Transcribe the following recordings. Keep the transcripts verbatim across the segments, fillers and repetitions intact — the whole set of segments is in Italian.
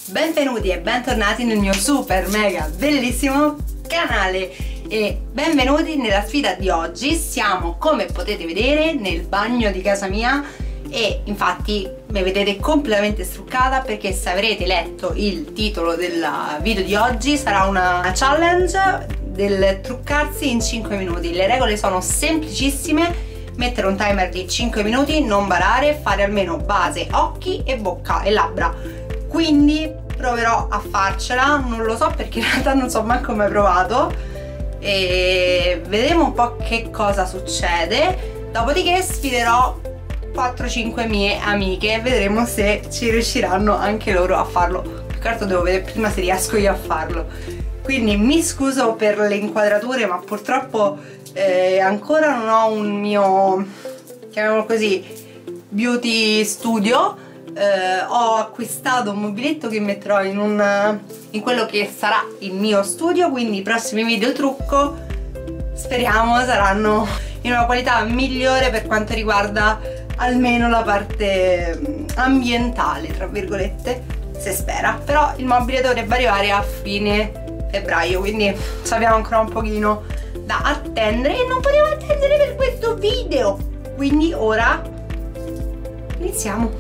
Benvenuti e bentornati nel mio super mega bellissimo canale e benvenuti nella sfida di oggi. Siamo, come potete vedere, nel bagno di casa mia e infatti mi vedete completamente struccata perché, se avrete letto il titolo del video di oggi, sarà una challenge del truccarsi in cinque minuti. Le regole sono semplicissime: mettere un timer di cinque minuti, non barare, fare almeno base, occhi e bocca e labbra. Quindi proverò a farcela, non lo so perché in realtà non so manco mai provato, e vedremo un po' che cosa succede. Dopodiché sfiderò quattro cinque mie amiche e vedremo se ci riusciranno anche loro a farlo. Più che altro devo vedere prima se riesco io a farlo, quindi mi scuso per le inquadrature, ma purtroppo eh, ancora non ho un mio, chiamiamolo così, beauty studio. Eh, ho acquistato un mobiletto che metterò in, un, in quello che sarà il mio studio, quindi i prossimi video trucco speriamo saranno in una qualità migliore per quanto riguarda almeno la parte ambientale, tra virgolette, se spera. Però il mobile dovrebbe arrivare a fine febbraio, quindi abbiamo ancora un pochino da attendere e non potevo attendere per questo video, quindi ora iniziamo.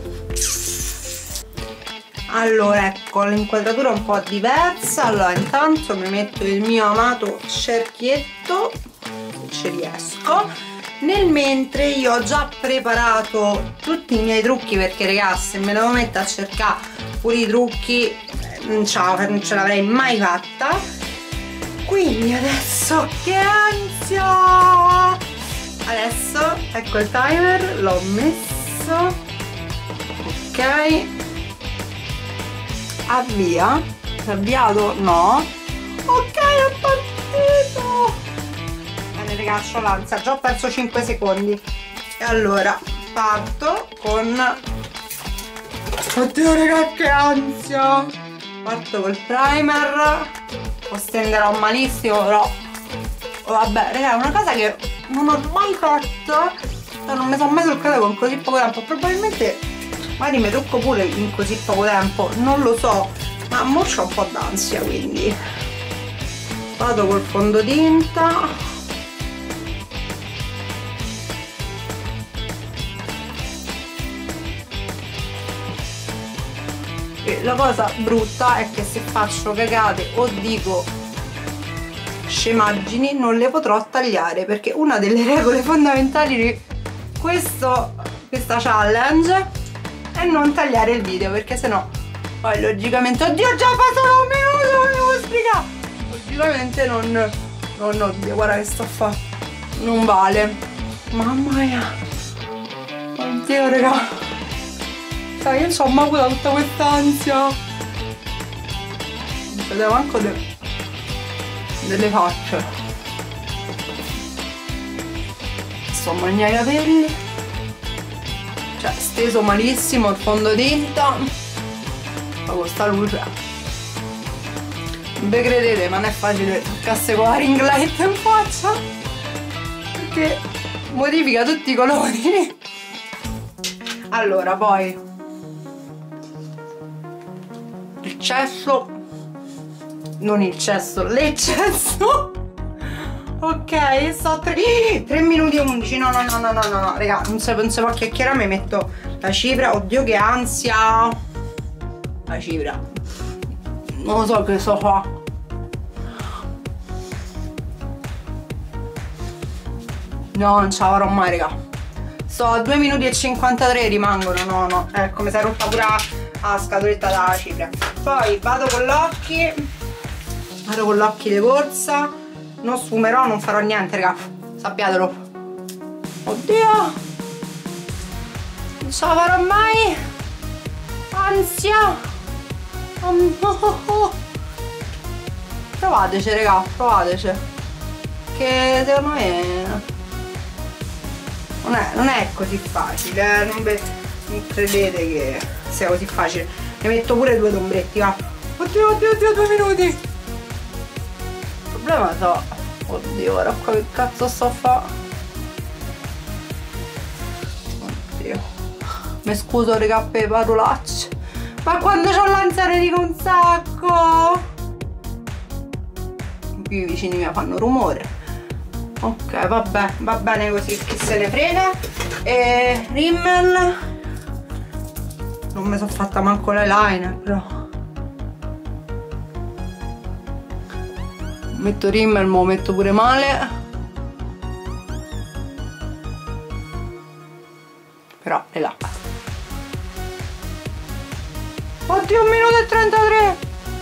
Allora, ecco, l'inquadratura è un po' diversa. Allora, intanto mi metto il mio amato cerchietto, se ci riesco. Nel mentre io ho già preparato tutti i miei trucchi, perché ragazzi, se me devo mettere a cercare pure i trucchi non ce, non ce l'avrei mai fatta. Quindi adesso, che ansia! Adesso, ecco il timer, l'ho messo. Ok. Avvia. Avviato? No. Ok, è partito. Bene ragazzi, ho l'ansia, già ho perso cinque secondi. E allora parto con, oddio ragazzi, che ansia. Parto col primer. Lo stenderò malissimo, però vabbè raga, è una cosa che non ho mai fatto, non mi sono mai truccata con così poco tempo. Probabilmente magari mi trucco pure in così poco tempo, non lo so, ma mo c'ho un po' d'ansia, quindi vado col fondotinta. E la cosa brutta è che se faccio cagate o dico scemaggini non le potrò tagliare, perché una delle regole fondamentali di questo, questa challenge è non tagliare il video, perché sennò poi logicamente, oddio già passato un minuto, mi devo spiegare, logicamente non, non, oddio guarda che sto a fare, non vale, mamma mia, oddio raga, sai, io c'ho mai avuto tutta quest'ansia, non vedevo manco de delle facce, sto a mangiare i capelli, cioè steso malissimo il fondotinta, ma con sta luce non vi credete, ma non è facile truccarsi con la ring light in faccia, perché modifica tutti i colori. Allora, poi il cesso, non il cesso, l'eccesso. Ok, sto tre minuti e undici. No, no, no, no, no, no, no, raga, non si non si può chiacchierare. Mi metto la cipria. Oddio, che ansia. La cipria. Non lo so che so fa. No, non ce la farò mai, raga. Sto a due minuti e cinquantatré rimangono. No, no, è come se è rotta pure la scatoletta della cipria. Poi vado con l'occhi. Vado con l'occhi di corsa. Non sfumerò, non farò niente, raga, sappiatelo. Oddio, non ce la farò mai. Ansia. Oh no. Provateci, raga, provateci, che secondo me non è, non è così facile, eh? non, non credete che sia così facile. Ne metto pure due ombretti, va. Oddio, oddio, oddio, due minuti. Il problema so, oddio, ora qua che cazzo sto a fare? Oddio, mi scuso raga per le parolacce, Ma quando c'ho l'ansia ne dico un sacco. Qui i vicini mi fanno rumore. Ok, vabbè, va bene così, chi se ne frega. E Rimmel, non mi sono fatta manco l'eyeliner, però metto Rimmel, ma lo metto pure male, però le labbra. Oddio, un minuto e trentatré.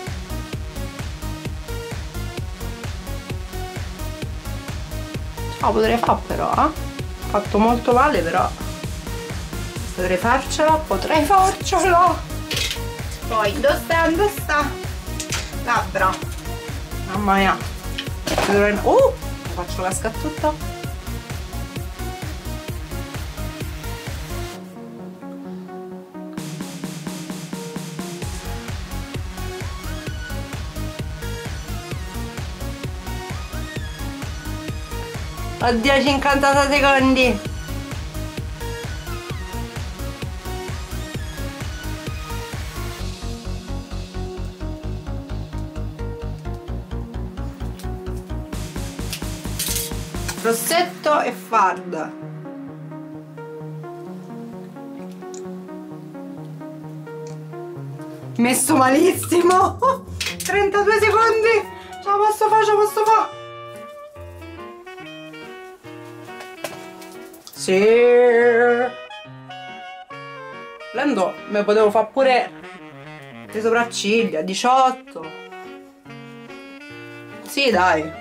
Ce la potrei fare però, eh? Ho fatto molto male, però potrei farcela, potrei farcela. Poi, dove sta, dove sta? Labbra. Mamma mia. Uh, faccio la scattutta. Oddio, cinquantasei secondi. Rossetto e fard. Messo malissimo. trentadue secondi. Ce la posso fare, ce la posso fare. Sì. Volendo mi potevo fare pure le sopracciglia. Diciotto. Sì, dai.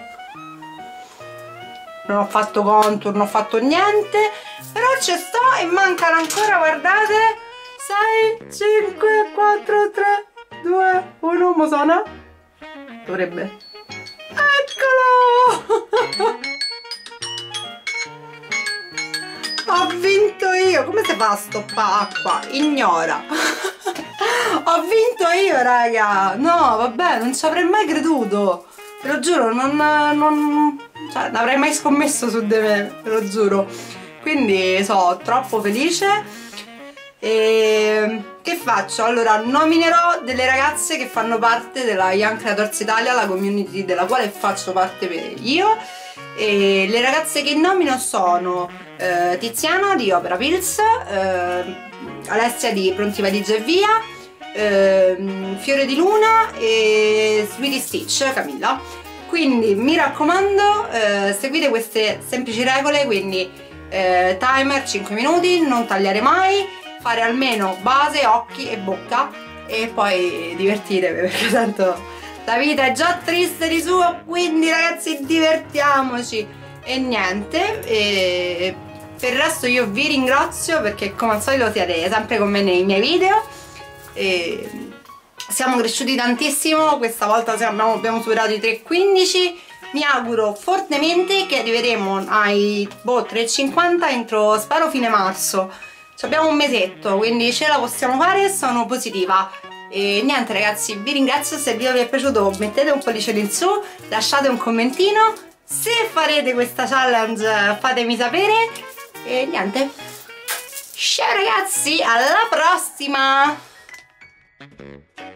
Non ho fatto contour, non ho fatto niente, però ci sto e mancano ancora, guardate, sei, cinque, quattro, tre, due, uno, mo suona? Dovrebbe. Eccolo! Ho vinto io! Come si fa a stoppare acqua? Ignora! Ho vinto io, raga! No, vabbè, non ci avrei mai creduto! Te lo giuro, non... non... cioè, non avrei mai scommesso su di me, te lo giuro. Quindi sono troppo felice. E che faccio? Allora, nominerò delle ragazze che fanno parte della Young Creators Italia, la community della quale faccio parte io. E le ragazze che nomino sono eh, Tiziana di Opera Pills, eh, Alessia di Pronti Valigia e Via, eh, Fiore di Luna e Sweetie Stitch, Camilla. Quindi mi raccomando, eh, seguite queste semplici regole, quindi eh, timer cinque minuti, non tagliare mai, fare almeno base, occhi e bocca e poi divertitevi, perché tanto la vita è già triste di suo, quindi ragazzi divertiamoci. E niente, e per il resto io vi ringrazio perché come al solito siete sempre con me nei miei video e siamo cresciuti tantissimo, questa volta siamo, abbiamo superato i tre virgola quindici. Mi auguro fortemente che arriveremo ai boh, tre virgola cinquanta entro, spero, fine marzo. Ci abbiamo un mesetto, quindi ce la possiamo fare, sono positiva. E niente ragazzi, vi ringrazio, se il video vi è piaciuto mettete un pollice in su, lasciate un commentino, se farete questa challenge fatemi sapere e niente, ciao ragazzi, alla prossima!